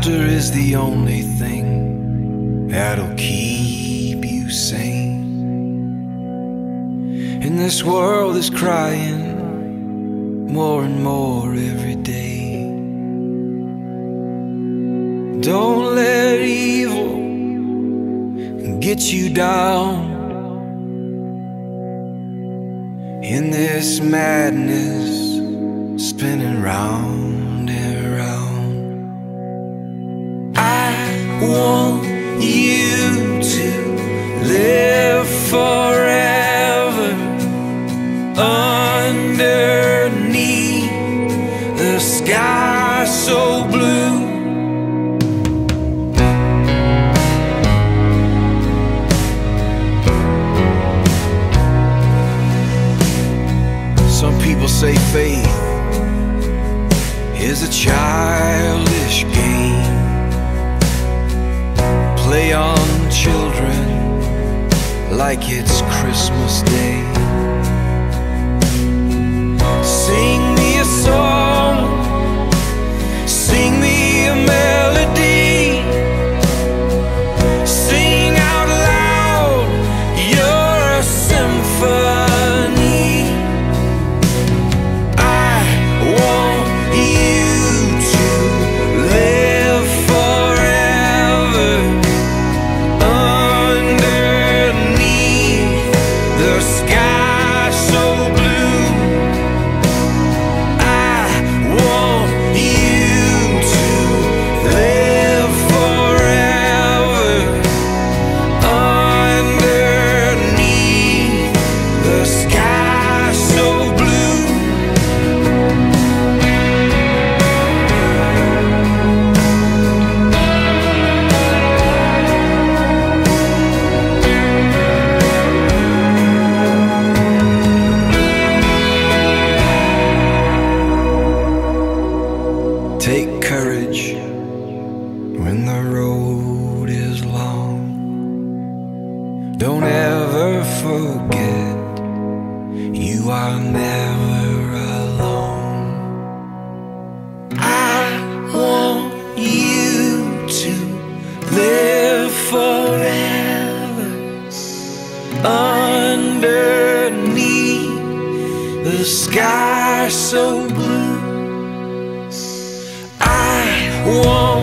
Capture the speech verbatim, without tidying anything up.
Laughter is the only thing that'll keep you sane. And this world is crying more and more every day. Don't let evil get you down. In this madness spinning round and round, I want you to live forever underneath the sky so blue. Some people say faith is a childish game. Play on children like it's Christmas Day. Sing me a song, sing me a melody, sing out loud, you're a symphony. I want you to live forever underneath the sky so blue. I want you to live forever underneath the sky so blue. Take courage when the road is long. Don't ever forget you are never alone. I want you to live forever underneath the sky so blue. I want